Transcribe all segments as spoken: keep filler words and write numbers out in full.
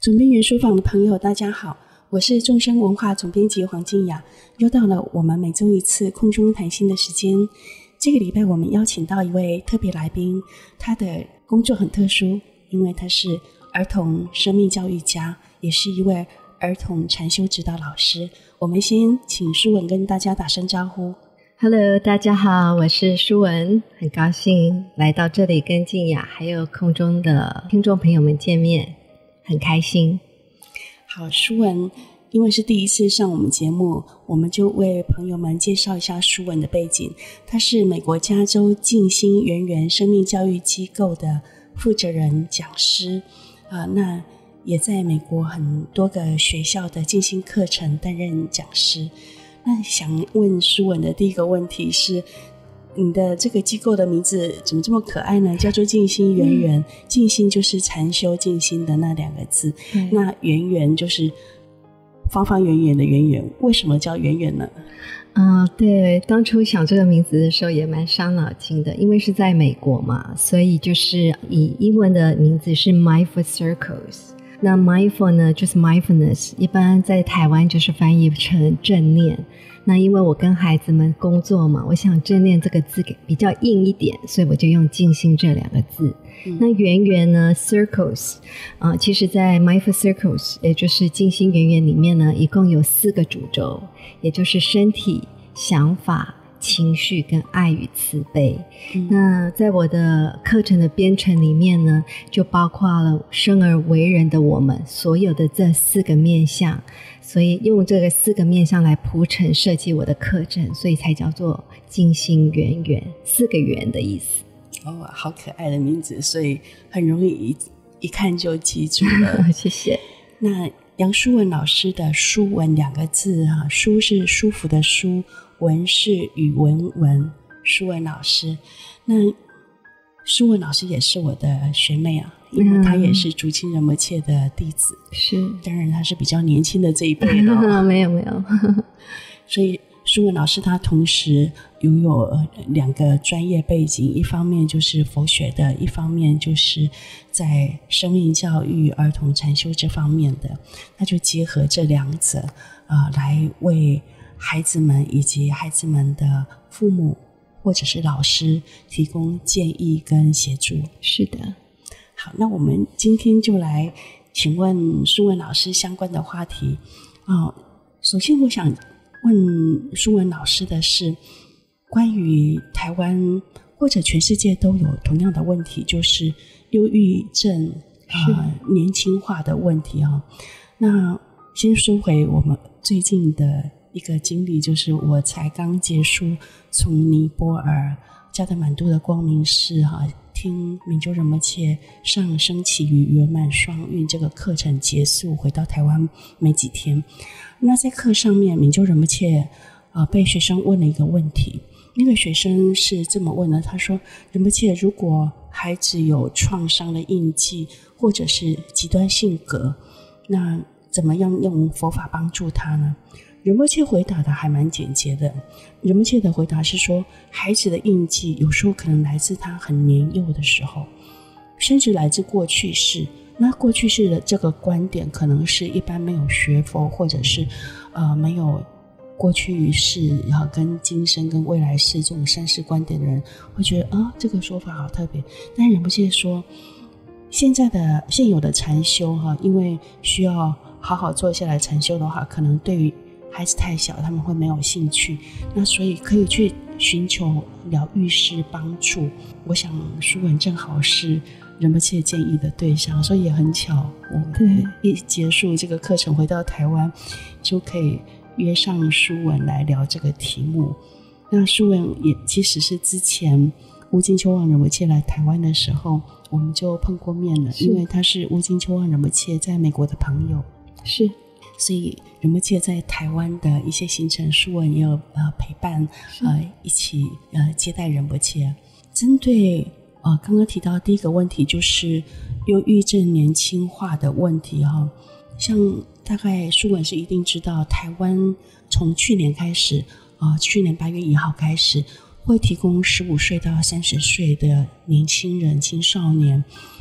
总编园书房的朋友大家好，我是众生文化总编辑黄静雅，又到了我们每周一次空中谈心的时间。这个礼拜我们邀请到一位特别来宾，他的工作很特殊，因为他是儿童生命教育家，也是一位儿童禅修指导老师。我们先请舒文跟大家打声招呼。 Hello， 大家好，我是舒文，很高兴来到这里跟静雅还有空中的听众朋友们见面，很开心。 好，舒文因为是第一次上我们节目，我们就为朋友们介绍一下舒文的背景。他是美国加州静心圆圆生命教育机构的负责人讲师，呃，那也在美国很多个学校的静心课程担任讲师。那想问舒文的第一个问题是，你的这个机构的名字怎么这么可爱呢？叫做静心圆圆，静、嗯、心就是禅修静心的那两个字，嗯、那圆圆就是方方圆圆的圆圆，为什么叫圆圆呢？ 嗯、呃，对，当初想这个名字的时候也蛮伤脑筋的，因为是在美国嘛，所以就是以英文的名字是 Mindful Circles。那 mindful 呢就是 mindfulness， 一般在台湾就是翻译成正念。那因为我跟孩子们工作嘛，我想正念这个字比较硬一点，所以我就用静心这两个字。嗯、那圆圆呢 circles， 呃、其实在 mindful circles 也就是静心圆圆里面呢，一共有四个主轴，也就是身体、想法、情绪跟爱与慈悲、嗯、那在我的课程的编程里面呢，就包括了生而为人的我们所有的这四个面向，所以用这个四个面向来铺陈设计我的课程，所以才叫做静心圆圆，四个圆的意思。 哦，好可爱的名字，所以很容易 一, 一看就记住了谢谢。 那杨舒文老师的舒文两个字啊，舒是舒服的舒，文是语文文，舒文老师。那舒文老师也是我的学妹啊，因为她也是竹清仁波切的弟子， 是、 嗯，当然她是比较年轻的这一辈的、哦、 没有没有所以舒文老师她同时拥有两个专业背景，一方面就是佛学的，一方面就是在生命教育儿童禅修这方面的，那就结合这两者、呃、来为孩子们以及孩子们的父母或者是老师提供建议跟协助。 是的。 好，那我们今天就来请问舒文老师相关的话题、哦、首先我想问舒文老师的是关于台湾或者全世界都有同样的问题，就是忧郁症、呃、年轻化的问题、哦、那先说回我们最近的一个经历，就是我才刚结束从尼泊尔加德满都的光明寺、啊、听敏珠仁波切上升起与圆满双运这个课程结束，回到台湾没几天。那在课上面敏珠仁波切、呃、被学生问了一个问题，那个学生是这么问的，他说仁波切，如果孩子有创伤的印记或者是极端性格，那怎么样用佛法帮助他呢？仁波切回答的还蛮简洁的，仁波切的回答是说，孩子的印记有时候可能来自他很年幼的时候，甚至来自过去式。那过去式的这个观点可能是一般没有学佛或者是呃没有过去式然后跟今生跟未来世这种三世观点的人会觉得啊，这个说法好特别。但仁波切说，现在的现有的禅修哈，因为需要好好坐下来禅修的话，可能对于孩子太小他们会没有兴趣，那所以可以去寻求疗愈师帮助。我想舒文正好是仁波切建议的对象，所以也很巧，我一结束这个课程回到台湾就可以约上舒文来聊这个题目。那舒文也其实是之前乌金秋旺仁波切来台湾的时候我们就碰过面了，因为他是乌金秋旺仁波切在美国的朋友，是，所以仁波切在台湾的一些行程舒文也有、呃、陪伴、呃、一起、呃、接待仁波切。针对呃刚刚提到第一个问题，就是忧郁症年轻化的问题、哦、像大概舒文是一定知道，台湾从去年开始、呃、去年八月一号开始会提供十五岁到三十岁的年轻人青少年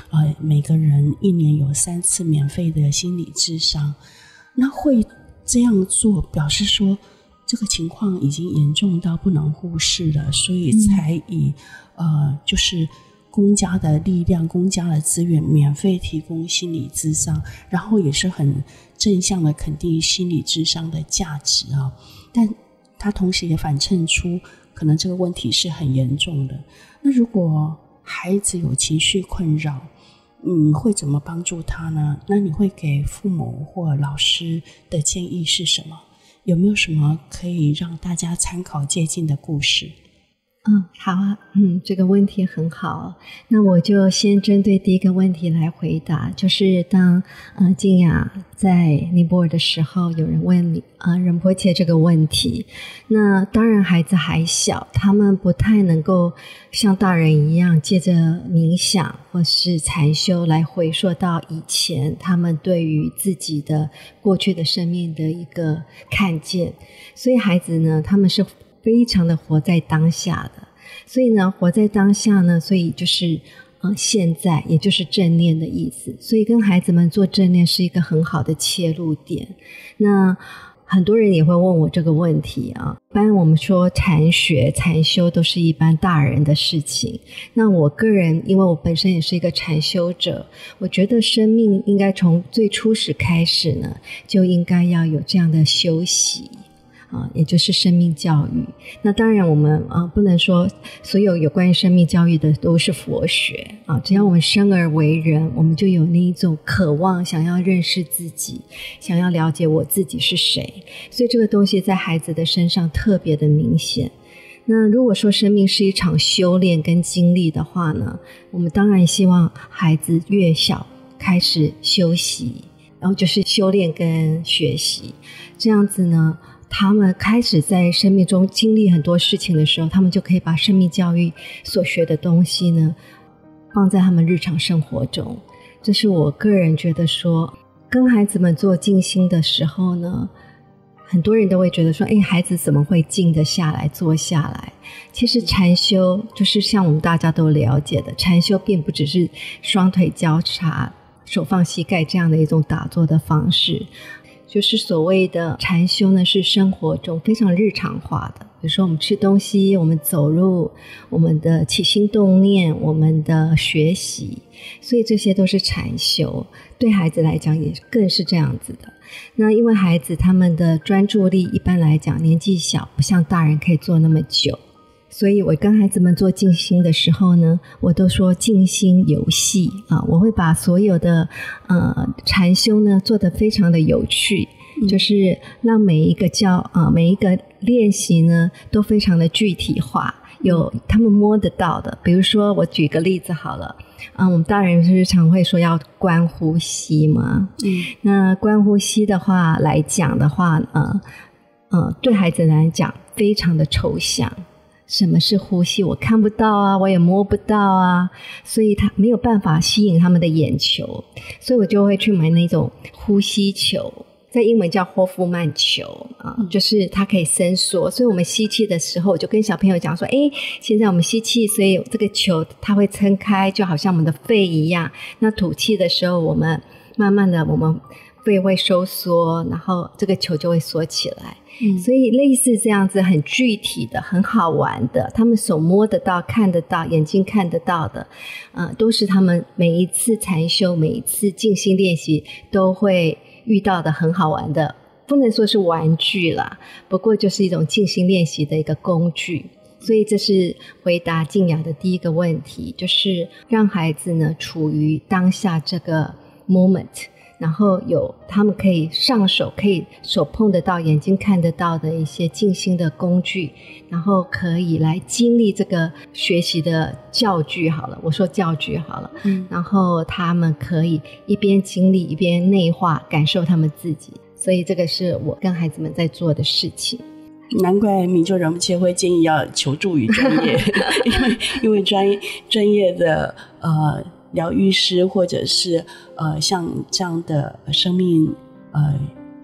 呃，每个人一年有三次免费的心理咨商。那会这样做表示说这个情况已经严重到不能忽视了，所以才以、嗯、呃就是公家的力量公家的资源免费提供心理咨商，然后也是很正向的肯定心理咨商的价值啊。但它同时也反衬出可能这个问题是很严重的。那如果孩子有情绪困扰，嗯，会怎么帮助他呢？那你会给父母或老师的建议是什么？有没有什么可以让大家参考借鉴的故事？ 嗯，好啊，嗯，这个问题很好。那我就先针对第一个问题来回答，就是当呃静雅在尼泊尔的时候，有人问你呃仁波切这个问题。那当然孩子还小，他们不太能够像大人一样借着冥想或是禅修来回溯到以前他们对于自己的过去的生命的一个看见。所以孩子呢，他们是非常的活在当下的，所以呢活在当下呢，所以就是呃现在，也就是正念的意思。所以跟孩子们做正念是一个很好的切入点。那很多人也会问我这个问题啊，一般我们说禅学禅修都是一般大人的事情。那我个人因为我本身也是一个禅修者，我觉得生命应该从最初始开始呢，就应该要有这样的修习啊，也就是生命教育。那当然我们啊不能说所有有关于生命教育的都是佛学啊，只要我们生而为人，我们就有那一种渴望想要认识自己，想要了解我自己是谁，所以这个东西在孩子的身上特别的明显。那如果说生命是一场修炼跟经历的话呢，我们当然希望孩子越小开始修习，然后就是修炼跟学习，这样子呢他们开始在生命中经历很多事情的时候，他们就可以把生命教育所学的东西呢放在他们日常生活中。这是我个人觉得说，跟孩子们做静心的时候呢，很多人都会觉得说，哎，孩子怎么会静得下来坐下来？其实禅修就是像我们大家都了解的，禅修并不只是双腿交叉手放膝盖这样的一种打坐的方式，就是所谓的禅修呢，是生活中非常日常化的。比如说我们吃东西，我们走路，我们的起心动念，我们的学习，所以这些都是禅修。对孩子来讲也更是这样子的。那因为孩子他们的专注力一般来讲年纪小，不像大人可以做那么久，所以我跟孩子们做静心的时候呢，我都说静心游戏啊，我会把所有的呃禅修呢做得非常的有趣，嗯、就是让每一个教啊、呃、每一个练习呢都非常的具体化，有他们摸得到的。比如说我举个例子好了，嗯，我们大人是常会说要观呼吸嘛，嗯，那观呼吸的话来讲的话，呃呃，对孩子来讲非常的抽象。什么是呼吸？我看不到啊，我也摸不到啊，所以他没有办法吸引他们的眼球，所以我就会去买那种呼吸球，在英文叫霍夫曼球啊，就是它可以伸缩，所以我们吸气的时候，我就跟小朋友讲说，诶，现在我们吸气，所以这个球它会撑开，就好像我们的肺一样。那吐气的时候，我们慢慢的我们肺会收缩，然后这个球就会缩起来。嗯、所以类似这样子很具体的很好玩的，他们手摸得到看得到眼睛看得到的、呃、都是他们每一次禅修每一次静心练习都会遇到的很好玩的，不能说是玩具啦，不过就是一种静心练习的一个工具。所以这是回答静雅的第一个问题，就是让孩子呢处于当下这个 moment，然后有他们可以上手可以手碰得到眼睛看得到的一些静心的工具，然后可以来经历这个学习的教具好了，我说教具好了、嗯、然后他们可以一边经历一边内化感受他们自己，所以这个是我跟孩子们在做的事情。 难怪明就仁波切会建议要求助于专业因为因为专业专业的呃疗愈师或者是呃像这样的生命呃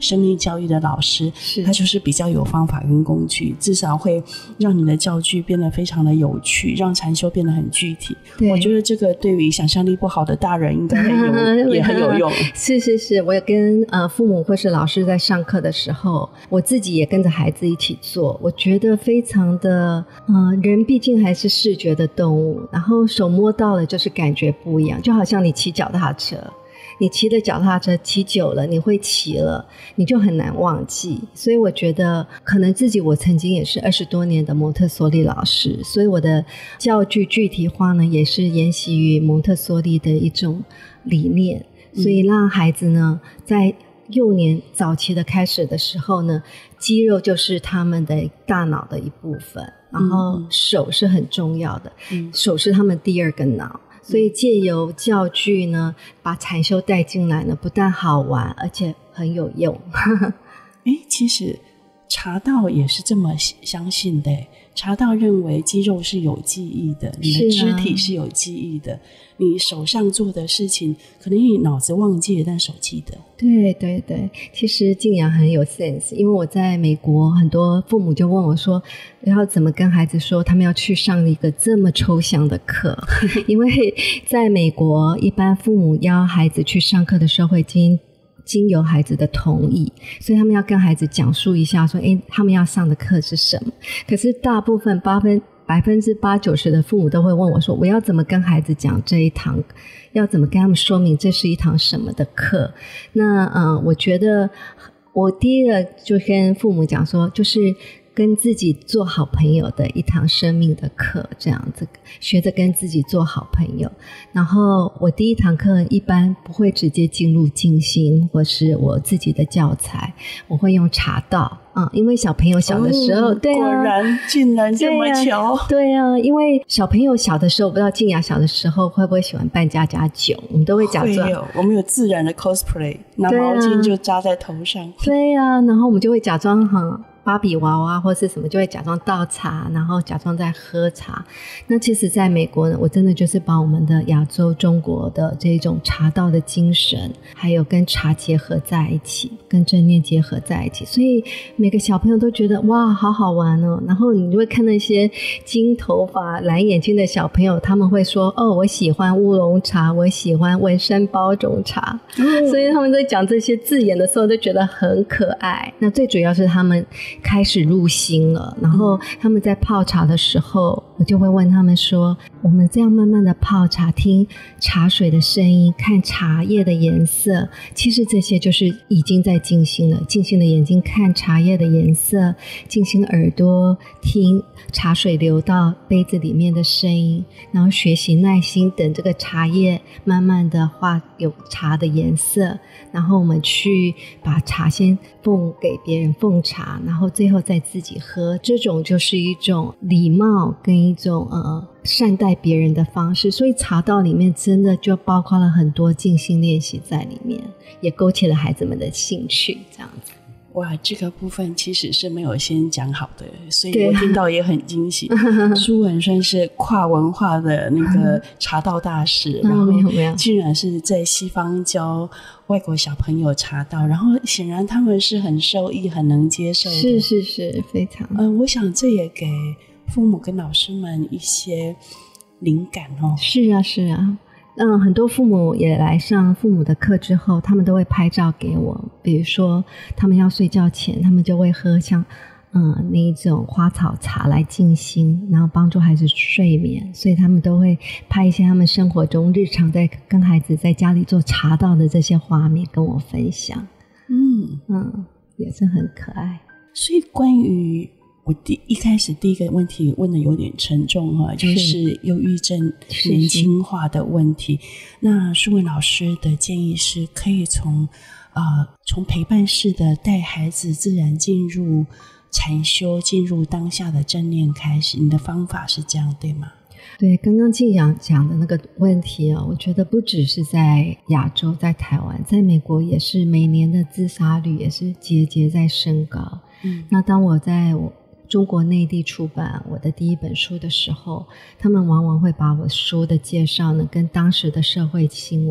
生命教育的老师，他就是比较有方法跟工具，至少会让你的教具变得非常的有趣，让禅修变得很具体。我觉得这个对于想象力不好的大人应该很有也很有用。 是是是，我也跟呃父母或是老师在上课的时候，我自己也跟着孩子一起做，我觉得非常的呃人毕竟还是视觉的动物，然后手摸到了就是感觉不一样，就好像你骑脚踏车，你骑的脚踏车骑久了，你会骑了，你就很难忘记。所以我觉得可能自己我曾经也是二十多年的蒙特梭利老师，所以我的教具具体化呢也是沿袭于蒙特梭利的一种理念，所以让孩子呢在幼年早期的开始的时候呢，肌肉就是他们的大脑的一部分，然后手是很重要的，嗯、手是他们第二个脑，所以借由教具呢把禅修带进来呢，不但好玩而且很有用。 诶，其实茶道也是这么相信的，茶道认为肌肉是有记忆的，你的肢体是有记忆的，你手上做的事情可能你脑子忘记了，但手记得。 对对对，其实静雅很有 sense， 因为我在美国很多父母就问我说要怎么跟孩子说他们要去上一个这么抽象的课因为在美国一般父母邀孩子去上课的时候会经经由孩子的同意，所以他们要跟孩子讲述一下说诶他们要上的课是什么。可是大部分八分百分之八九十的父母都会问我说我要怎么跟孩子讲这一堂，要怎么跟他们说明这是一堂什么的课。那呃，我觉得我第一个就跟父母讲说就是跟自己做好朋友的一堂生命的课，这样子学着跟自己做好朋友。然后我第一堂课一般不会直接进入静心或是我自己的教材，我会用茶道啊、嗯，因为小朋友小的时候、哦、对啊， 果然竟然这么巧。 对啊，因为小朋友小的时候，我不知道静雅小的时候会不会喜欢扮家家酒，我们都会假装， 会有，我们有自然的 cosplay， 拿毛巾就扎在头上。 对啊，然后我们就会假装很芭比娃娃或是什么，就会假装倒茶，然后假装在喝茶。那其实在美国呢，我真的就是把我们的亚洲中国的这种茶道的精神还有跟茶结合在一起，跟正念结合在一起，所以每个小朋友都觉得哇好好玩哦。然后你就会看那些金头发蓝眼睛的小朋友，他们会说哦我喜欢乌龙茶，我喜欢文山包种茶、嗯、所以他们在讲这些字眼的时候都觉得很可爱。那最主要是他们开始入心了，然后他们在泡茶的时候，我就会问他们说我们这样慢慢的泡茶，听茶水的声音，看茶叶的颜色，其实这些就是已经在静心了。静心的眼睛看茶叶的颜色，静心的耳朵听茶水流到杯子里面的声音，然后学习耐心等这个茶叶慢慢的画有茶的颜色，然后我们去把茶先奉给别人奉茶，然后最后再自己喝。这种就是一种礼貌跟一种呃善待别人的方式，所以茶道里面真的就包括了很多静心练习在里面，也勾起了孩子们的兴趣这样子。 哇，这个部分其实是没有先讲好的，所以我听到也很惊喜。舒文算是跨文化的那个茶道大师、嗯、然后竟然是在西方教外国小朋友茶道，然后显然他们是很受益很能接受的。 是是是，非常呃，我想这也给父母跟老师们一些灵感哦。 是啊是啊，嗯，很多父母也来上父母的课之后，他们都会拍照给我，比如说他们要睡觉前，他们就会喝像嗯那一种花草茶来静心，然后帮助孩子睡眠，所以他们都会拍一些他们生活中日常在跟孩子在家里做茶道的这些画面跟我分享。嗯嗯，也是很可爱。 所以关于我第一开始第一个问题问的有点沉重哈，就是忧郁症年轻化的问题。那舒文老师的建议是可以从呃从陪伴式的带孩子自然进入禅修，进入当下的正念开始。你的方法是这样对吗？ 对，刚刚静雅讲的那个问题啊，我觉得不只是在亚洲，在台湾，在美国也是每年的自杀率也是节节在升高。嗯，那当我在我中国内地出版我的第一本书的时候，他们往往会把我书的介绍呢跟当时的社会新闻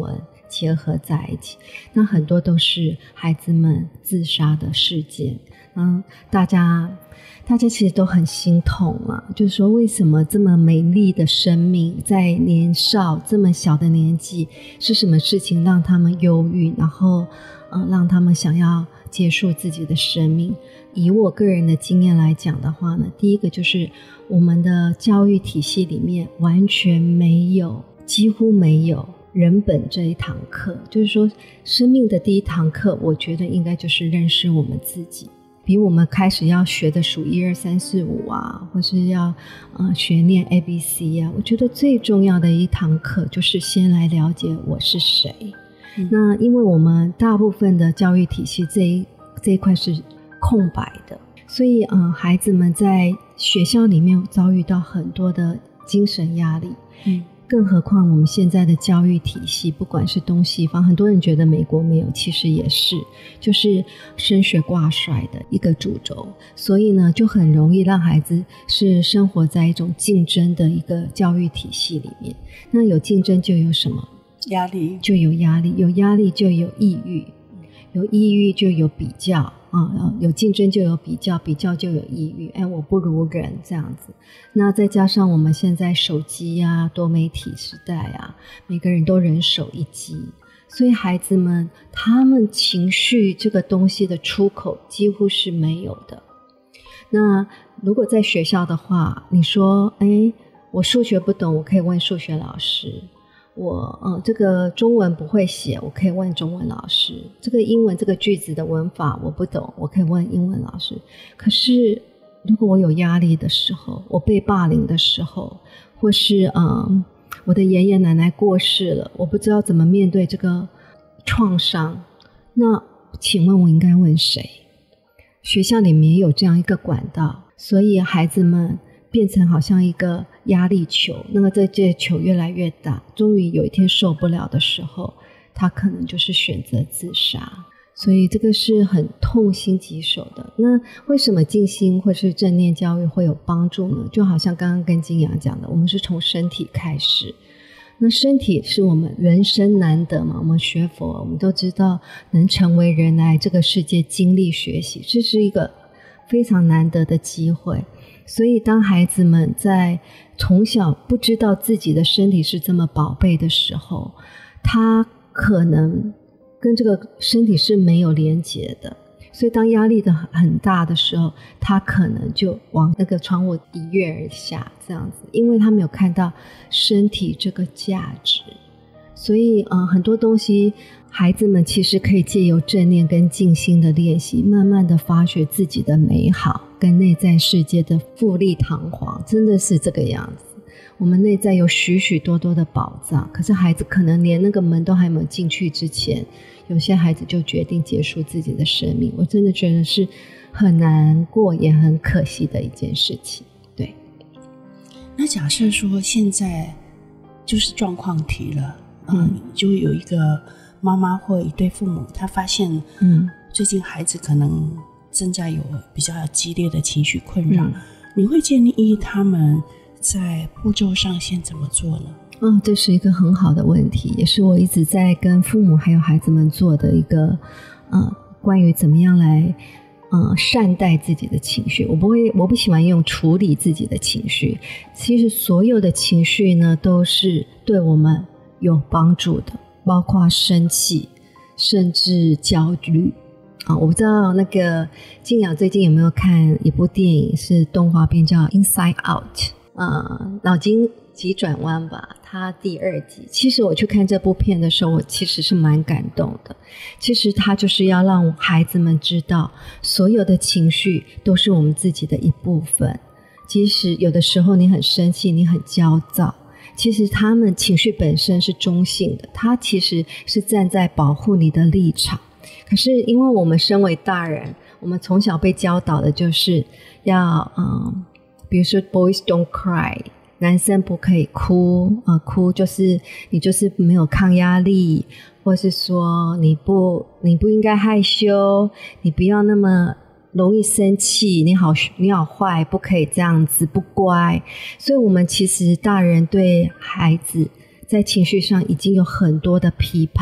结合在一起。那很多都是孩子们自杀的事件，嗯，大家大家其实都很心痛啊，就是说为什么这么美丽的生命在年少这么小的年纪，是什么事情让他们忧郁，然后呃，让他们想要结束自己的生命。以我个人的经验来讲的话呢，第一个就是我们的教育体系里面完全没有，几乎没有人本这一堂课，就是说生命的第一堂课，我觉得应该就是认识我们自己，比我们开始要学的数一二三四五啊，或是要呃学念 A B C 啊，我觉得最重要的一堂课就是先来了解我是谁。嗯、那因为我们大部分的教育体系这一这一块是空白的，所以呃孩子们在学校里面遭遇到很多的精神压力。嗯。更何况我们现在的教育体系，不管是东西方，很多人觉得美国没有，其实也是，就是升学挂帅的一个主轴，所以呢就很容易让孩子是生活在一种竞争的一个教育体系里面。那有竞争就有什么压力， 就有压力，有压力就有抑郁，有抑郁就有比较啊，有竞争就有比较，比较就有抑郁，哎，我不如人这样子。那再加上我们现在手机啊，多媒体时代啊，每个人都人手一机，所以孩子们他们情绪这个东西的出口几乎是没有的。那如果在学校的话，你说哎，我数学不懂，我可以问数学老师，我呃这个中文不会写，我可以问中文老师，这个英文这个句子的文法我不懂，我可以问英文老师。可是如果我有压力的时候，我被霸凌的时候，或是嗯我的爷爷奶奶过世了，我不知道怎么面对这个创伤，那请问我应该问谁？学校里面有这样一个管道，所以孩子们变成好像一个压力球，那个这这球越来越大，终于有一天受不了的时候，他可能就是选择自杀。所以这个是很痛心疾首的。那为什么静心或是正念教育会有帮助呢？就好像刚刚跟金阳讲的，我们是从身体开始，那身体是我们人生难得嘛，我们学佛我们都知道能成为人来这个世界经历学习，这是一个非常难得的机会。所以当孩子们在从小不知道自己的身体是这么宝贝的时候，他可能跟这个身体是没有连结的，所以当压力的很大的时候，他可能就往那个窗户一跃而下这样子，因为他没有看到身体这个价值。所以呃，很多东西孩子们其实可以借由正念跟静心的练习，慢慢的发掘自己的美好跟内在世界的富丽堂皇，真的是这个样子。我们内在有许许多多的宝藏，可是孩子可能连那个门都还没有进去之前，有些孩子就决定结束自己的生命。我真的觉得是很难过也很可惜的一件事情。对， 那假设说现在就是状况题了，嗯，嗯就有一个妈妈或一对父母，他发现嗯，最近孩子可能正在有比较激烈的情绪困扰、嗯、你会建议他们在步骤上先怎么做呢？ 哦，这是一个很好的问题，也是我一直在跟父母还有孩子们做的一个呃，关于怎么样来呃善待自己的情绪。我不会，我不喜欢用处理自己的情绪。其实所有的情绪呢，都是对我们有帮助的，包括生气，甚至焦虑。啊，我不知道那个静雅最近有没有看一部电影，是动画片叫《Inside Out》。呃，脑筋急转弯吧，它第二集。其实我去看这部片的时候，我其实是蛮感动的。其实它就是要让孩子们知道，所有的情绪都是我们自己的一部分。即使有的时候你很生气，你很焦躁，其实他们情绪本身是中性的，它其实是站在保护你的立场。可是因为我们身为大人，我们从小被教导的就是要嗯。比如说 boys don't cry， 男生不可以哭、呃、哭就是你就是没有抗压力，或是说你不你不应该害羞，你不要那么容易生气，你好你好坏，不可以这样子，不乖。所以我们其实大人对孩子在情绪上已经有很多的批判，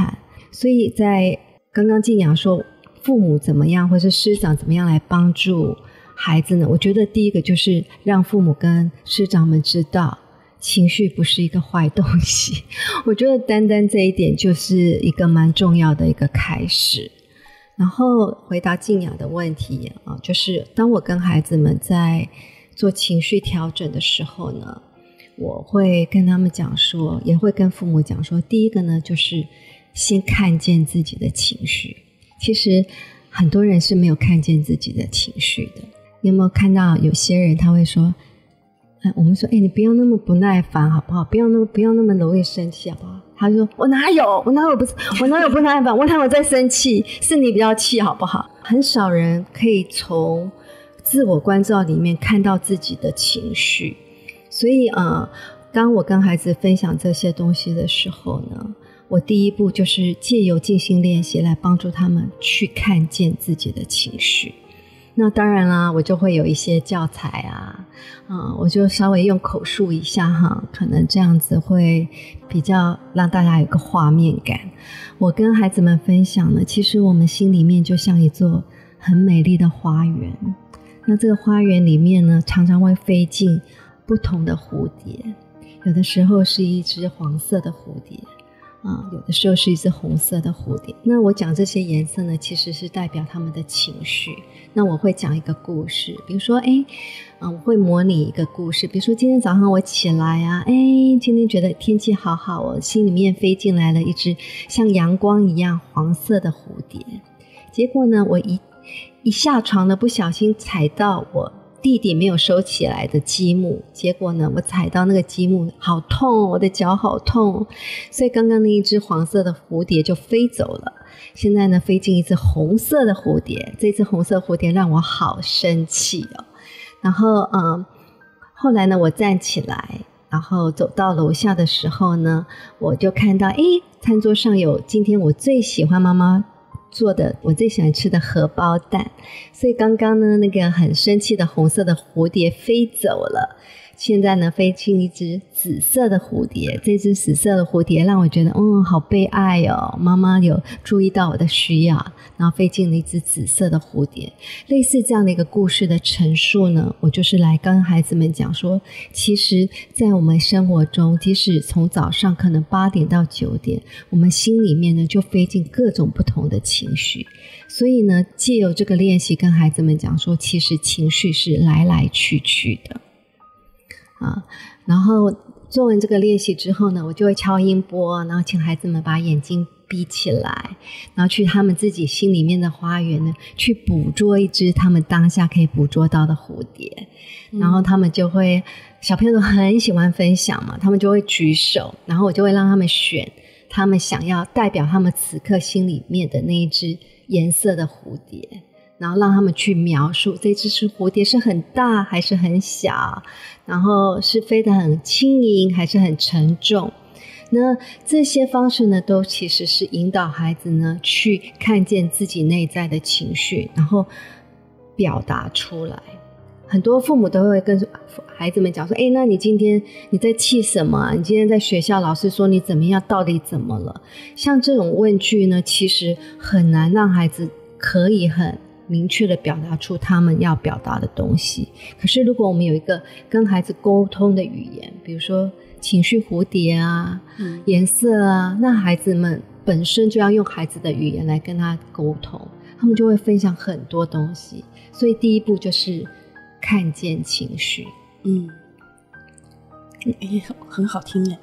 所以在刚刚静雅说父母怎么样或是师长怎么样来帮助孩子呢，我觉得第一个就是让父母跟师长们知道情绪不是一个坏东西，我觉得单单这一点就是一个蛮重要的一个开始。然后回答静雅的问题啊，就是当我跟孩子们在做情绪调整的时候呢，我会跟他们讲说，也会跟父母讲说，第一个呢就是先看见自己的情绪。其实很多人是没有看见自己的情绪的。你有没有看到有些人他会说，哎，我们说，哎，你不要那么不耐烦好不好？不要那么不要那么容易生气好不好？他说，我哪有，我哪有不是，我哪有不耐烦？我哪有在生气？是你比较气好不好？很少人可以从自我关照里面看到自己的情绪，所以呃，当我跟孩子分享这些东西的时候呢，我第一步就是借由静心练习来帮助他们去看见自己的情绪。那当然啦，我就会有一些教材啊，嗯，我就稍微用口述一下哈，可能这样子会比较让大家有个画面感。我跟孩子们分享呢，其实我们心里面就像一座很美丽的花园，那这个花园里面呢，常常会飞进不同的蝴蝶，有的时候是一只黄色的蝴蝶啊，有的时候是一只红色的蝴蝶。那我讲这些颜色呢，其实是代表他们的情绪。那我会讲一个故事，比如说哎、呃，我会模拟一个故事，比如说今天早上我起来啊，哎，今天觉得天气好好，我心里面飞进来了一只像阳光一样黄色的蝴蝶。结果呢，我一一下床呢，不小心踩到我弟弟没有收起来的积木，结果呢，我踩到那个积木，好痛，我的脚好痛，所以刚刚那一只黄色的蝴蝶就飞走了。现在呢，飞进一只红色的蝴蝶，这只红色蝴蝶让我好生气哦。然后，嗯，后来呢，我站起来，然后走到楼下的时候呢，我就看到，诶，餐桌上有今天我最喜欢妈妈做的我最喜欢吃的荷包蛋，所以刚刚呢那个很生气的红色的蝴蝶飞走了，现在呢飞进一只紫色的蝴蝶，这只紫色的蝴蝶让我觉得嗯好被爱哦，妈妈有注意到我的需要，然后飞进了一只紫色的蝴蝶。类似这样的一个故事的陈述呢，我就是来跟孩子们讲说，其实在我们生活中，即使从早上可能八点到九点，我们心里面呢就飞进各种不同的情绪，所以呢借由这个练习跟孩子们讲说，其实情绪是来来去去的啊。然后做完这个练习之后呢，我就会敲音波，然后请孩子们把眼睛闭起来，然后去他们自己心里面的花园呢，去捕捉一只他们当下可以捕捉到的蝴蝶、嗯、然后他们就会，小朋友都很喜欢分享嘛，他们就会举手，然后我就会让他们选他们想要代表他们此刻心里面的那一只颜色的蝴蝶，然后让他们去描述这只是蝴蝶是很大还是很小，然后是飞得很轻盈还是很沉重。那这些方式呢，都其实是引导孩子呢去看见自己内在的情绪，然后表达出来。很多父母都会跟孩子们讲说，诶，那你今天你在气什么啊？你今天在学校老师说你怎么样，到底怎么了？像这种问句呢，其实很难让孩子可以很明确的表达出他们要表达的东西。可是如果我们有一个跟孩子沟通的语言，比如说情绪蝴蝶啊、嗯、颜色啊，那孩子们本身就要用孩子的语言来跟他沟通，他们就会分享很多东西。所以第一步就是看见情绪。 嗯，诶，很好听耶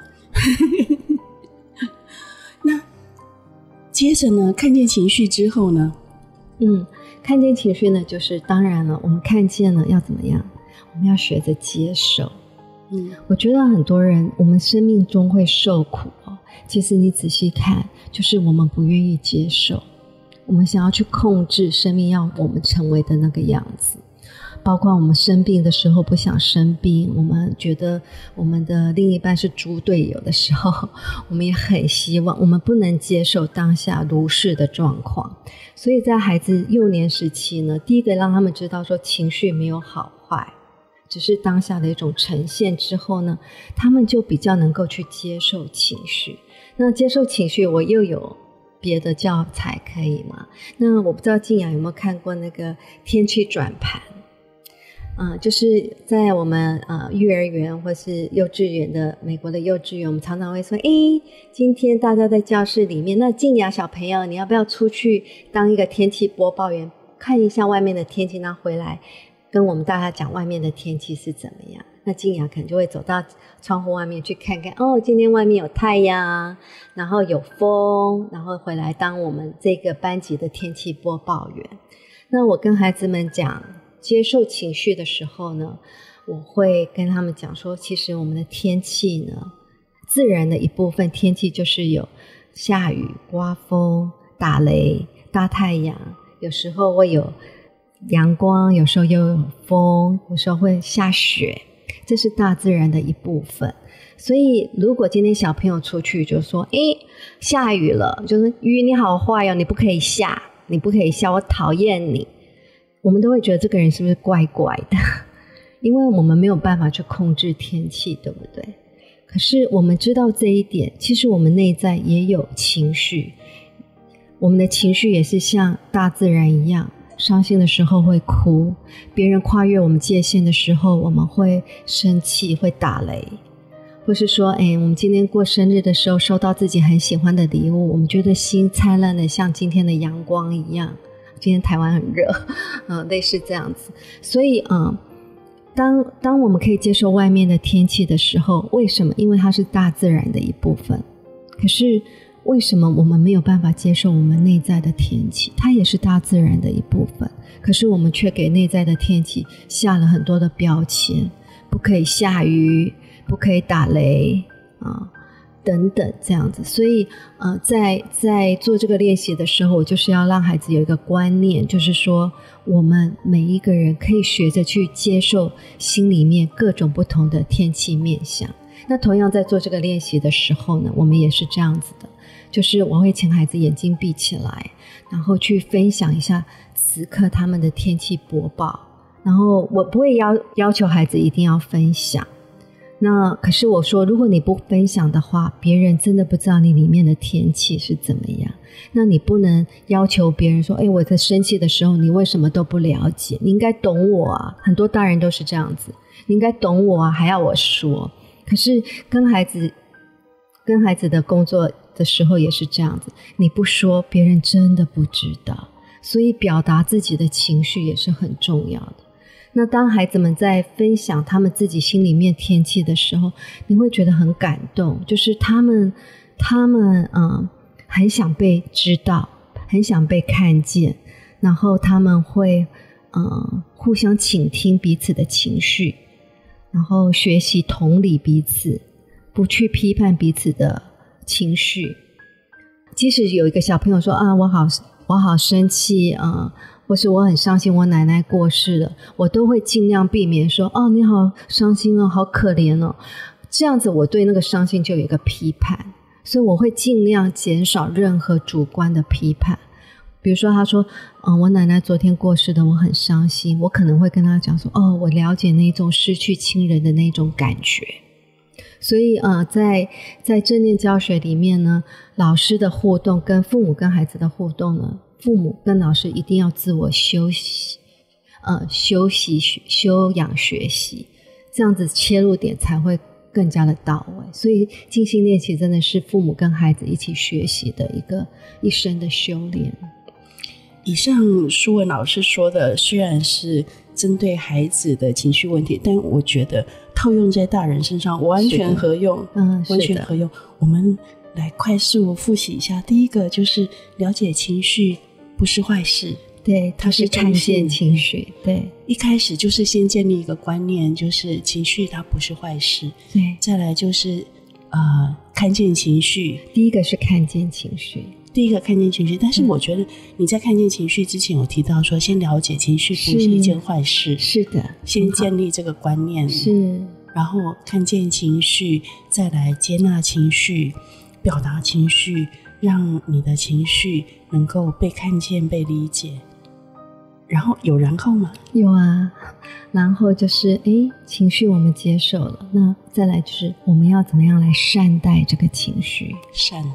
那接着呢，看见情绪之后呢？ 嗯，看见情绪呢，就是当然了，我们看见了要怎么样？我们要学着接受。嗯，我觉得很多人，我们生命中会受苦哦。其实你仔细看，就是我们不愿意接受，我们想要去控制生命要我们成为的那个样子。包括我们生病的时候不想生病，我们觉得我们的另一半是猪队友的时候，我们也很希望，我们不能接受当下如是的状况。所以在孩子幼年时期呢，第一个让他们知道说情绪没有好坏，只是当下的一种呈现之后呢，他们就比较能够去接受情绪。那接受情绪，我又有别的教材可以吗？那我不知道静雅有没有看过那个天气转盘，嗯，就是在我们呃幼儿园或是幼稚园的美国的幼稚园，我们常常会说，诶，今天大家在教室里面，那静雅小朋友，你要不要出去当一个天气播报员，看一下外面的天气，那回来跟我们大家讲外面的天气是怎么样？那静雅可能就会走到窗户外面去看看，哦，今天外面有太阳，然后有风，然后回来当我们这个班级的天气播报员。那我跟孩子们讲接受情绪的时候呢，我会跟他们讲说，其实我们的天气呢，自然的一部分天气就是有下雨、刮风、打雷、大太阳，有时候会有阳光，有时候又有风，有时候会下雪，这是大自然的一部分。所以如果今天小朋友出去就说，诶，下雨了，就是雨你好坏哦，你不可以下，你不可以下，我讨厌你，我们都会觉得这个人是不是怪怪的，因为我们没有办法去控制天气，对不对？可是我们知道这一点，其实我们内在也有情绪，我们的情绪也是像大自然一样，伤心的时候会哭，别人跨越我们界限的时候我们会生气，会打雷，或是说哎，我们今天过生日的时候收到自己很喜欢的礼物，我们觉得心灿烂的像今天的阳光一样，今天台湾很热、呃、类似这样子。所以嗯，当当我们可以接受外面的天气的时候，为什么？因为它是大自然的一部分。可是为什么我们没有办法接受我们内在的天气？它也是大自然的一部分，可是我们却给内在的天气下了很多的标签，不可以下雨，不可以打雷啊，等等这样子。所以呃，在在做这个练习的时候，我就是要让孩子有一个观念，就是说我们每一个人可以学着去接受心里面各种不同的天气面向。那同样在做这个练习的时候呢，我们也是这样子的，就是我会请孩子眼睛闭起来，然后去分享一下此刻他们的天气播报，然后我不会要要求孩子一定要分享。那可是我说，如果你不分享的话，别人真的不知道你里面的天气是怎么样。那你不能要求别人说，哎，我在生气的时候你为什么都不了解，你应该懂我啊。很多大人都是这样子，你应该懂我啊，还要我说。可是跟孩子跟孩子的工作的时候也是这样子，你不说别人真的不知道，所以表达自己的情绪也是很重要的。那当孩子们在分享他们自己心里面天气的时候，你会觉得很感动，就是他们他们嗯很想被知道，很想被看见，然后他们会嗯互相倾听彼此的情绪，然后学习同理彼此，不去批判彼此的情绪。即使有一个小朋友说啊，我好我好生气啊、呃，或是我很伤心，我奶奶过世了，我都会尽量避免说哦，你好伤心哦，好可怜哦，这样子我对那个伤心就有一个批判，所以我会尽量减少任何主观的批判。比如说他说嗯，我奶奶昨天过世的，我很伤心，我可能会跟他讲说哦，我了解那种失去亲人的那种感觉。所以呃，在在正念教学里面呢，老师的互动跟父母跟孩子的互动呢，父母跟老师一定要自我休息呃，休息修养学习，这样子切入点才会更加的到位。所以静心练习真的是父母跟孩子一起学习的一个一生的修炼。 以上舒文老师说的虽然是针对孩子的情绪问题，但我觉得套用在大人身上完全合用。 嗯， 完全合用。我们来快速复习一下。第一个就是了解情绪不是坏事， 对，它是看见情绪。对， 一开始就是先建立一个观念，就是情绪它不是坏事。 对， 再来就是呃看见情绪。 第一个是看见情绪。 第一个看见情绪，但是我觉得你在看见情绪之前有提到说先了解情绪不是一件坏事。 是的， 先建立这个观念， 是， 然后看见情绪，再来接纳情绪，表达情绪，让你的情绪能够被看见被理解。然后有然后吗？ 有啊，然后就是诶，情绪我们接受了，那再来就是我们要怎么样来善待这个情绪。 善待，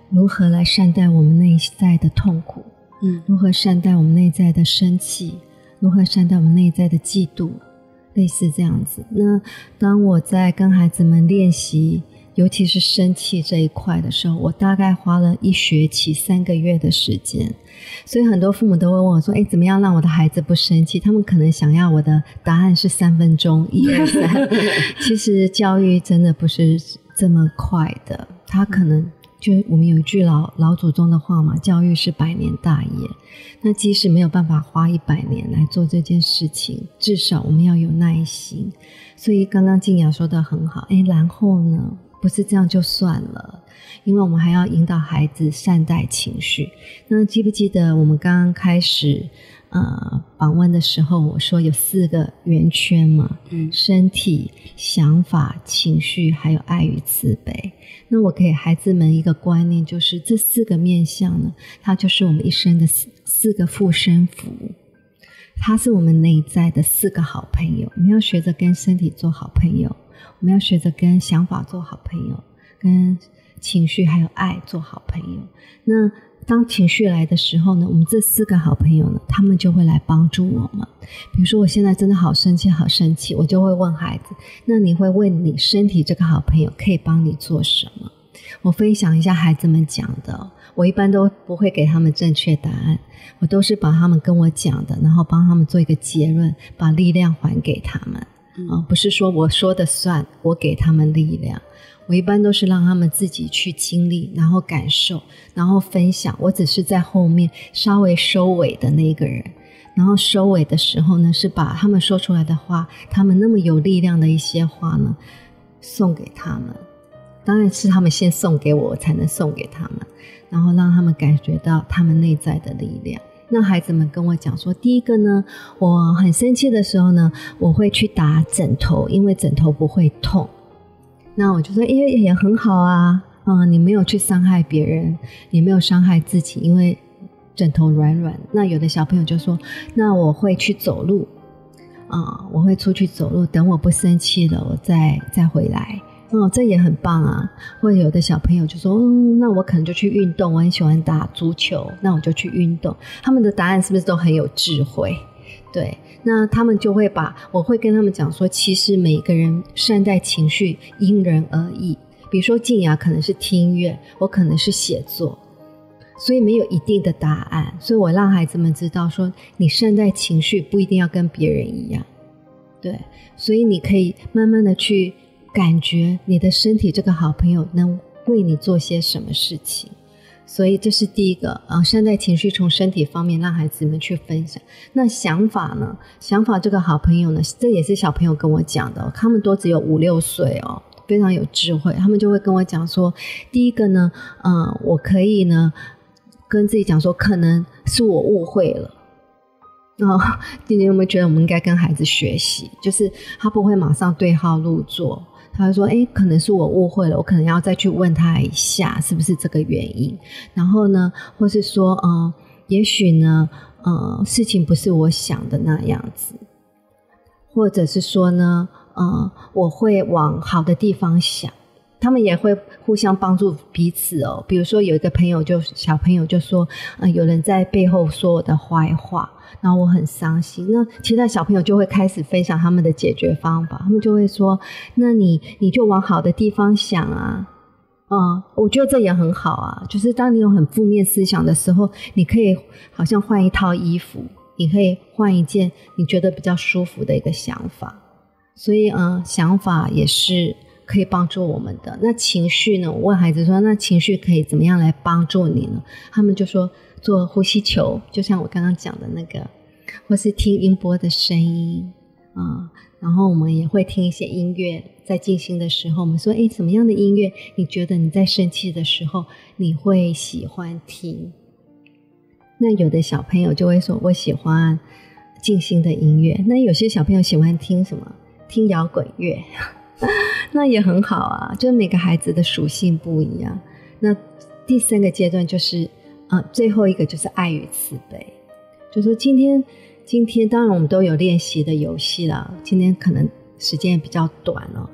如何来善待我们内在的痛苦， 嗯， 如何善待我们内在的生气，如何善待我们内在的嫉妒，类似这样子。那当我在跟孩子们练习尤其是生气这一块的时候，我大概花了一学期三个月的时间。所以很多父母都会问我说，诶，怎么样让我的孩子不生气？他们可能想要我的答案是三分钟一二三其实教育真的不是这么快的，他可能就我们有一句老老祖宗的话嘛，教育是百年大业。那即使没有办法花一百年来做这件事情，至少我们要有耐心。所以刚刚静雅说的很好，诶，然后呢不是这样就算了，因为我们还要引导孩子善待情绪。那记不记得我们刚刚开始呃访问的时候，我说有四个圆圈嘛，嗯，身体、想法、情绪还有爱与慈悲。那我给孩子们一个观念，就是这四个面向呢，它就是我们一生的四四个护身符，它是我们内在的四个好朋友。我们要学着跟身体做好朋友，我们要学着跟想法做好朋友，跟情绪还有爱做好朋友。那当情绪来的时候呢，我们这四个好朋友呢，他们就会来帮助我们。比如说我现在真的好生气好生气，我就会问孩子，那你会问你身体这个好朋友可以帮你做什么？我分享一下孩子们讲的，我一般都不会给他们正确答案，我都是把他们跟我讲的，然后帮他们做一个结论，把力量还给他们。嗯，不是说我说的算，我给他们力量。我一般都是让他们自己去经历，然后感受，然后分享，我只是在后面稍微收尾的那个人。然后收尾的时候呢，是把他们说出来的话，他们那么有力量的一些话呢，送给他们。当然是他们先送给我，我才能送给他们，然后让他们感觉到他们内在的力量。那孩子们跟我讲说，第一个呢，我很生气的时候呢，我会去打枕头，因为枕头不会痛。那我就说，诶，也很好啊，嗯，你没有去伤害别人，你没有伤害自己，因为枕头软软。那有的小朋友就说，那我会去走路啊、嗯，我会出去走路，等我不生气了，我再再回来。哦，这也很棒啊。或者有的小朋友就说，嗯，那我可能就去运动，我很喜欢打足球，那我就去运动。他们的答案是不是都很有智慧？对，那他们就会把，我会跟他们讲说，其实每个人善待情绪因人而异。比如说静雅可能是听音乐，我可能是写作，所以没有一定的答案。所以我让孩子们知道说，你善待情绪不一定要跟别人一样，对，所以你可以慢慢的去感觉你的身体这个好朋友能为你做些什么事情。所以这是第一个，呃，善待情绪从身体方面让孩子们去分享。那想法呢？想法这个好朋友呢，这也是小朋友跟我讲的，他们都只有五六岁哦，非常有智慧。他们就会跟我讲说，第一个呢，呃，我可以呢跟自己讲说，可能是我误会了。哦，今天有没有觉得我们应该跟孩子学习？就是他不会马上对号入座。他会说，诶，可能是我误会了，我可能要再去问他一下是不是这个原因。然后呢，或是说呃，也许呢呃，事情不是我想的那样子，或者是说呢呃，我会往好的地方想。他们也会互相帮助彼此哦。比如说有一个朋友就小朋友就说，呃，有人在背后说我的坏话，然后我很伤心。那其他小朋友就会开始分享他们的解决方法，他们就会说，那你你就往好的地方想啊。嗯，我觉得这也很好啊，就是当你有很负面思想的时候，你可以好像换一套衣服，你可以换一件你觉得比较舒服的一个想法。所以嗯，想法也是可以帮助我们的。那情绪呢，我问孩子说，那情绪可以怎么样来帮助你呢？他们就说做呼吸球，就像我刚刚讲的那个，或是听音波的声音啊、嗯，然后我们也会听一些音乐，在静心的时候我们说，诶，什么样的音乐你觉得你在生气的时候你会喜欢听？那有的小朋友就会说，我喜欢静心的音乐。那有些小朋友喜欢听什么？听摇滚乐那也很好啊，就每个孩子的属性不一样。那第三个阶段就是呃，最后一个就是爱与慈悲。就说今天今天当然我们都有练习的游戏啦，今天可能时间也比较短哦。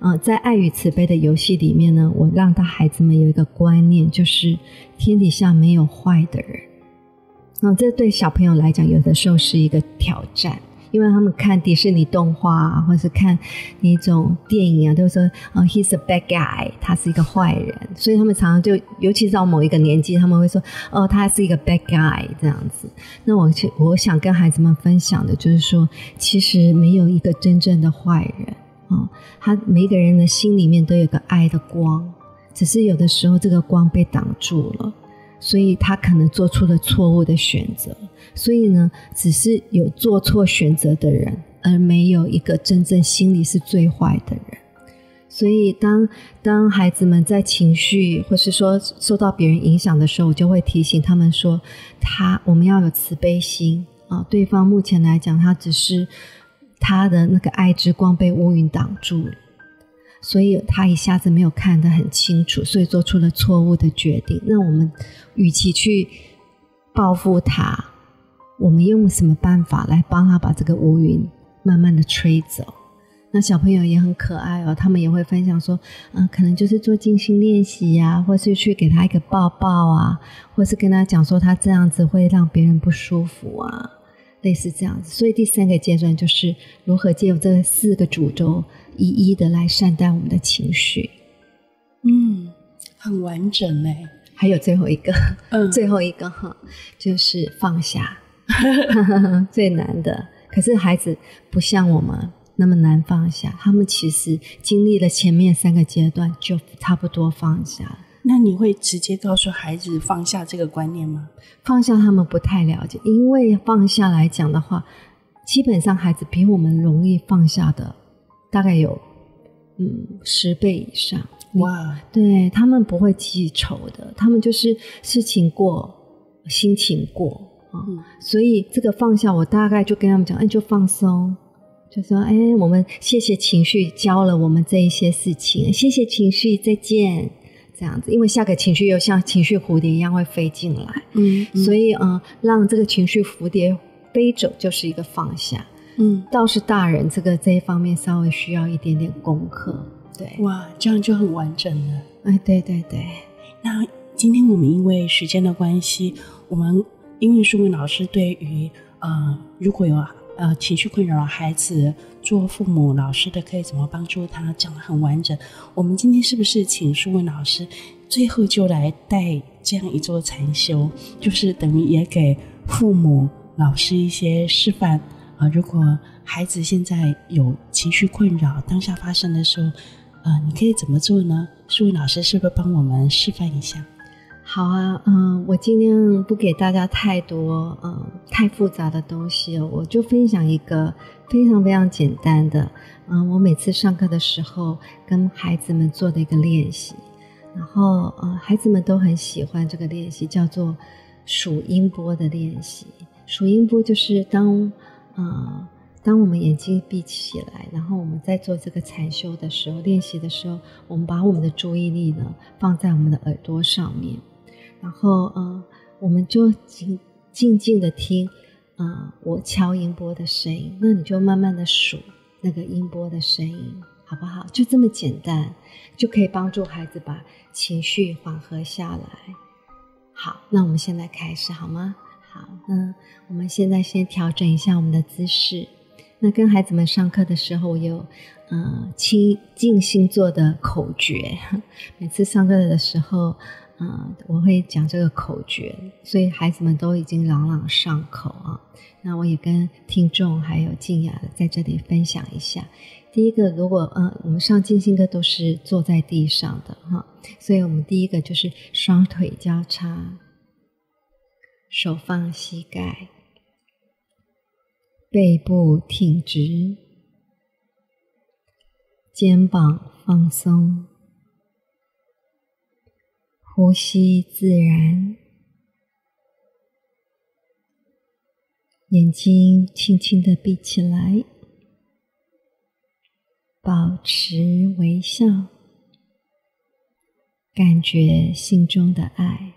呃，在爱与慈悲的游戏里面呢，我让到孩子们有一个观念，就是天底下没有坏的人。那、呃、这对小朋友来讲，有的时候是一个挑战。因为他们看迪士尼动画啊，或是看那种电影啊，都说、uh, he's a bad guy， 他是一个坏人，所以他们常常就，尤其是到某一个年纪，他们会说哦，他是一个 bad guy 这样子。那我我想跟孩子们分享的就是说，其实没有一个真正的坏人、哦、他每一个人的心里面都有个爱的光，只是有的时候这个光被挡住了，所以他可能做出了错误的选择。所以呢，只是有做错选择的人，而没有一个真正心里是最坏的人。所以当当孩子们在情绪或是说受到别人影响的时候，我就会提醒他们说，他我们要有慈悲心啊。对方目前来讲，他只是他的那个爱之光被乌云挡住了，所以他一下子没有看得很清楚，所以做出了错误的决定。那我们与其去报复他，我们用什么办法来帮他把这个乌云慢慢的吹走。那小朋友也很可爱哦，他们也会分享说、呃、可能就是做静心练习啊，或是去给他一个抱抱啊，或是跟他讲说他这样子会让别人不舒服啊，类似这样子。所以第三个阶段就是如何借由这四个主轴一一的来善待我们的情绪。 嗯，很完整耶。 还有最后一个、 嗯、 最后一个哈，就是放下最难的。可是孩子不像我们那么难放下，他们其实经历了前面三个阶段就差不多放下了。 那你会直接告诉孩子放下这个观念吗？ 放下他们不太了解，因为放下来讲的话，基本上孩子比我们容易放下的大概有嗯十倍以上。 哇， 对，他们不会记仇的，他们就是事情过心情过、哦嗯、所以这个放下我大概就跟他们讲，哎，就放松，就说哎，我们谢谢情绪教了我们这一些事情，谢谢情绪，再见，这样子。因为下个情绪又像情绪蝴蝶一样会飞进来， 嗯，嗯所以嗯，让这个情绪蝴蝶飞走就是一个放下。嗯，倒是大人这个这一方面稍微需要一点点功课。对， 哇，这样就很完整了。 哎，对对对。 那今天我们因为时间的关系，我们因为淑文老师对于呃，如果有呃情绪困扰的孩子，做父母老师的可以怎么帮助他，讲得很完整。我们今天是不是请淑文老师最后就来带这样一座禅修，就是等于也给父母老师一些示范啊、呃？如果孩子现在有情绪困扰，当下发生的时候。呃，你可以怎么做呢？淑文老师是不是帮我们示范一下？ 好啊，嗯、呃，我尽量不给大家太多嗯、呃、太复杂的东西哦，我就分享一个非常非常简单的，嗯、呃，我每次上课的时候跟孩子们做的一个练习，然后呃，孩子们都很喜欢这个练习，叫做数音波的练习。数音波就是当呃。当我们眼睛闭起来，然后我们在做这个禅修的时候，练习的时候，我们把我们的注意力呢放在我们的耳朵上面，然后呃，我们就静静静的听呃我敲音波的声音，那你就慢慢的数那个音波的声音，好不好？就这么简单，就可以帮助孩子把情绪缓和下来。好，那我们现在开始好吗？好，那我们现在先调整一下我们的姿势。那跟孩子们上课的时候，我有呃清静心坐的口诀，每次上课的时候呃我会讲这个口诀，所以孩子们都已经朗朗上口啊。那我也跟听众还有静雅在这里分享一下。第一个，如果呃我们上静心课都是坐在地上的哈，所以我们第一个就是双腿交叉，手放膝盖，背部挺直，肩膀放松，呼吸自然，眼睛轻轻地闭起来，保持微笑，感觉心中的爱。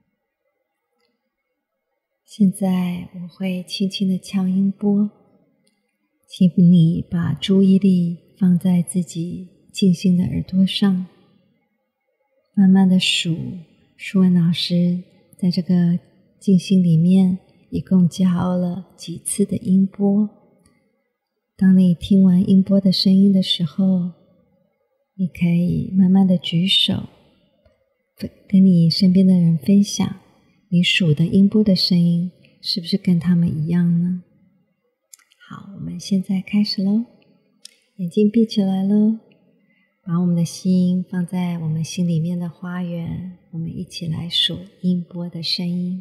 现在我会轻轻地敲音波，请你把注意力放在自己静心的耳朵上，慢慢的数舒文老师在这个静心里面一共教了几次的音波。当你听完音波的声音的时候，你可以慢慢的举手，跟你身边的人分享你数的音波的声音是不是跟他们一样呢？好，我们现在开始咯，眼睛闭起来咯，把我们的心放在我们心里面的花园，我们一起来数音波的声音。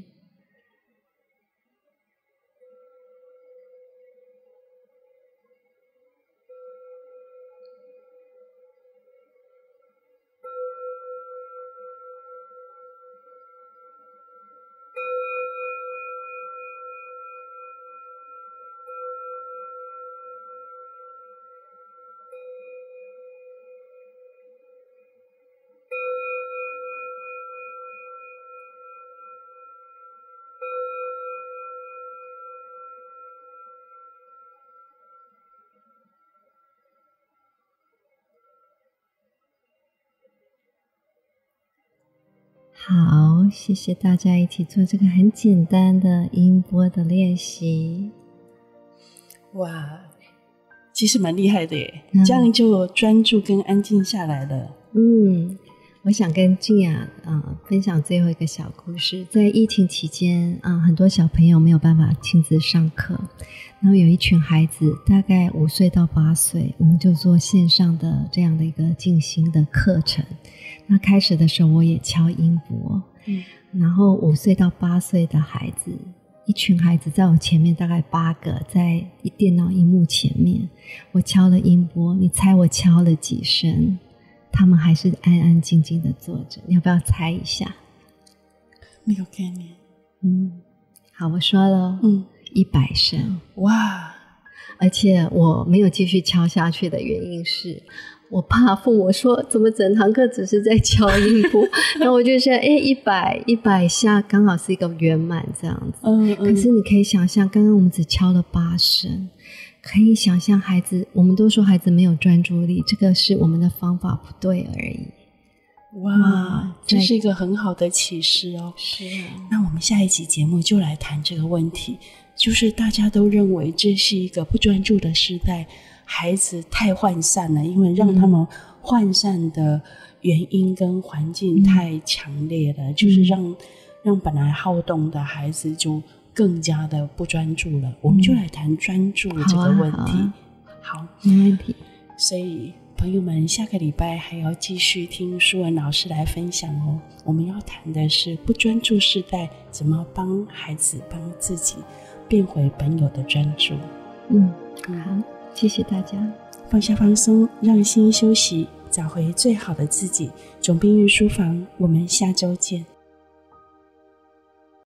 好，谢谢大家一起做这个很简单的音波的练习。 哇，其实蛮厉害的耶、嗯、这样就专注跟安静下来了。 嗯，我想跟静雅、呃、分享最后一个小故事。在疫情期间、呃、很多小朋友没有办法亲自上课，然后有一群孩子大概五岁到八岁，我们就做线上的这样的一个静心的课程。那开始的时候我也敲音波、嗯、然后五岁到八岁的孩子，一群孩子在我前面，大概八个在电脑荧幕前面，我敲了音波，你猜我敲了几声？他们还是安安静静的坐着，你要不要猜一下？ 没有概念。 嗯，好，我说了，嗯，一百声。 哇！ 而且我没有继续敲下去的原因是，我怕父母说怎么整堂课只是在敲音波，那我就想，哎，一百一百下刚好是一个圆满这样子。嗯嗯。可是你可以想象，刚刚我们只敲了八声，可以想象孩子，我们都说孩子没有专注力，这个是我们的方法不对而已。 哇，这是一个很好的启示哦。 是啊。 那我们下一集节目就来谈这个问题，就是大家都认为这是一个不专注的时代，孩子太涣散了，因为让他们涣散的原因跟环境太强烈了、嗯、就是让让本来好动的孩子就更加的不专注了、嗯、我们就来谈专注这个问题。 好,、啊好, 啊、好， 没问题。 所以朋友们，下个礼拜还要继续听舒文老师来分享哦。我们要谈的是不专注世代怎么帮孩子帮自己变回本有的专注。 嗯，好，谢谢大家。 放下放松，让心休息，找回最好的自己。总编育书房，我们下周见。